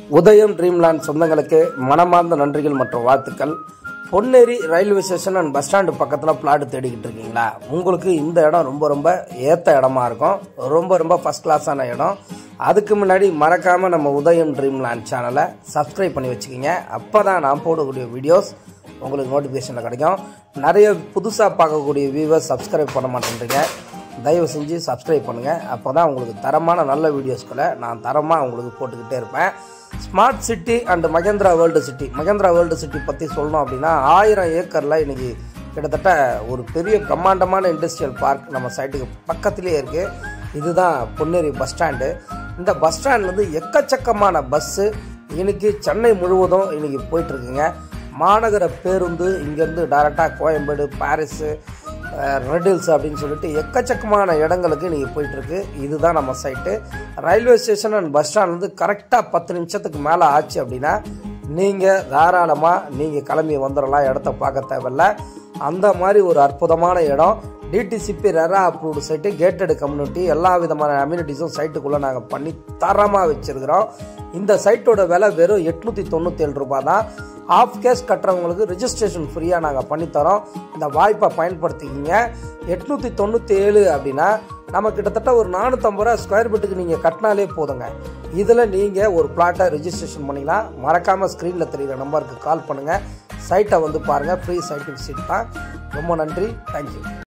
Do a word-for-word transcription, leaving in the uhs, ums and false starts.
உதயம் ட்ரீம்லேண்ட் சொந்தங்களுக்கு மனமார்ந்த நன்றிகள் மற்றும் வாழ்த்துக்கள். Ponneri railway station and bus stand பக்கத்தில் பிளாட் தேடிக்கிட்டு இருக்கீங்களா? உங்களுக்கு இந்த இடம் ரொம்ப ரொம்ப ஏற்ற இடமா இருக்கும். ரொம்ப ரொம்ப ஃபஸ்ட் கிளாஸான இடம். அதுக்கு முன்னாடி மறக்காமல் நம்ம உதயம் ட்ரீம்லேண்ட் சேனலை சப்ஸ்கிரைப் பண்ணி வச்சுக்கிங்க. அப்போ தான் நான் போடக்கூடிய வீடியோஸ் உங்களுக்கு நோட்டிஃபிகேஷனில் கிடைக்கும். நிறைய புதுசாக பார்க்கக்கூடிய வியூவர்ஸ் சப்ஸ்கிரைப் பண்ண மாட்டேன்றீங்க. தயவு செஞ்சு சப்ஸ்கிரைப் பண்ணுங்கள். அப்போ தான் உங்களுக்கு தரமான நல்ல வீடியோஸ்களை நான் தரமாக உங்களுக்கு போட்டுக்கிட்டே இருப்பேன். Smart city and Mahindra world city Mahindra world city பற்றி சொல்லணும் அப்படின்னா ஆயிரம் ஏக்கரில் இன்றைக்கி கிட்டத்தட்ட ஒரு பெரிய பிரம்மாண்டமான இண்டஸ்ட்ரியல் பார்க் நம்ம சைட்டுக்கு பக்கத்துலேயே இருக்குது. இதுதான் பொன்னேரி பஸ் ஸ்டாண்டு. இந்த பஸ் ஸ்டாண்ட்லேருந்து எக்கச்சக்கமான பஸ்ஸு இன்றைக்கி சென்னை முழுவதும் இன்றைக்கி போயிட்டுருக்குங்க. மாநகர பேருந்து இங்கேருந்து டைரெக்டாக கோயம்பேடு, பாரிஸு, ரெட் ஹில்ஸ் அப்படின்னு சொல்லிட்டு எக்கச்சக்கமான இடங்களுக்கு நீங்கள் போயிட்டுருக்கு. இதுதான் நம்ம site. Railway station and bus ஸ்டாண்ட்லேருந்து கரெக்டாக பத்து நிமிஷத்துக்கு மேலே ஆச்சு அப்படின்னா நீங்கள் தாராளமாக நீங்கள் கிளம்பி வந்துடலாம். இடத்த பார்க்க தேவையில்லை. அந்த மாதிரி ஒரு அற்புதமான இடம். DTCP RERA approved site, gated community, எல்லா விதமான அம்யூனிட்டிஸும் சைட்டுக்குள்ளே நாங்கள் பண்ணி தரமாக வச்சுருக்கிறோம். இந்த சைட்டோட விலை வெறும் எட்நூற்றி தொண்ணூற்றி ஏழு ரூபாய் தான். ஆஃப் கேஷ் கட்டுறவங்களுக்கு ரிஜிஸ்ட்ரேஷன் ஃப்ரீயாக நாங்கள் பண்ணித்தரோம். இந்த வாய்ப்பை பயன்படுத்திக்கிங்க. எட்நூற்றி தொண்ணூற்றி ஏழு அப்படின்னா நம்ம கிட்டத்தட்ட ஒரு நானூற்றம்பது ரூபா ஸ்கொயர் ஃபீட்டுக்கு நீங்கள் கட்டினாலே போதுங்க. இதில் நீங்கள் ஒரு பிளாட்டை ரிஜிஸ்ட்ரேஷன் பண்ணிக்கலாம். மறக்காமல் ஸ்க்ரீனில் தெரிகிற நம்பருக்கு கால் பண்ணுங்கள். சைட்டை வந்து பாருங்கள். ஃப்ரீ சைட்டு விசிட் தான். ரொம்ப நன்றி. தேங்க்யூ.